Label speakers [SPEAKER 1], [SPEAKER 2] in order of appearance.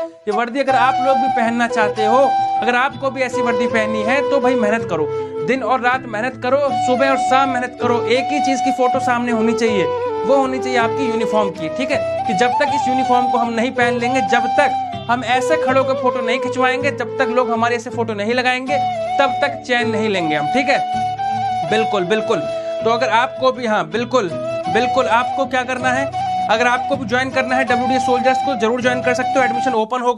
[SPEAKER 1] ये वर्दी अगर आप लोग भी पहनना चाहते हो, अगर आपको भी ऐसी वर्दी पहननी है तो भाई मेहनत करो, दिन और रात मेहनत करो, सुबह और शाम मेहनत करो। एक ही चीज की फोटो सामने होनी चाहिए, वो होनी चाहिए आपकी यूनिफॉर्म की, ठीक है। कि जब तक इस यूनिफॉर्म को हम नहीं पहन लेंगे, जब तक हम ऐसे खड़े होकर फोटो नहीं खिंचवाएंगे, जब तक लोग हमारे ऐसे फोटो नहीं लगाएंगे, तब तक चैन नहीं लेंगे हम, ठीक है। बिल्कुल बिल्कुल। तो अगर आपको भी, हाँ बिल्कुल बिल्कुल, आपको क्या करना है, अगर आपको भी ज्वाइन करना है WDS सोल्जर्स को, जरूर ज्वाइन कर सकते हो। एडमिशन ओपन हो